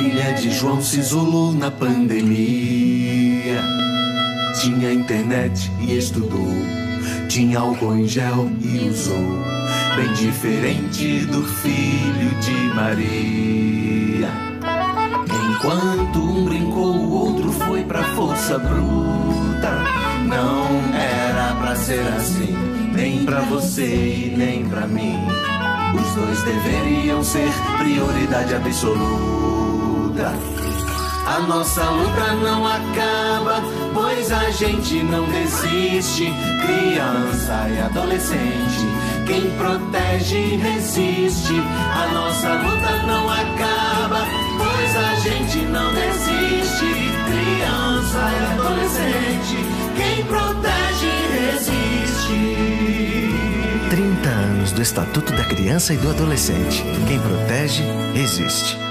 filha de João se isolou na pandemia. Tinha internet e estudou, tinha álcool em gel e usou, bem diferente do filho de Maria. Enquanto um brincou, o outro foi pra força bruta. Não era pra ser assim, nem pra você e nem pra mim. Os dois deveriam ser prioridade absoluta. A nossa luta não acaba, pois a gente não desiste. Criança e adolescente, quem protege resiste. A nossa luta não acaba, pois a gente não desiste. Criança e adolescente, quem protege resiste. 30 anos do Estatuto da Criança e do Adolescente. Quem protege, resiste.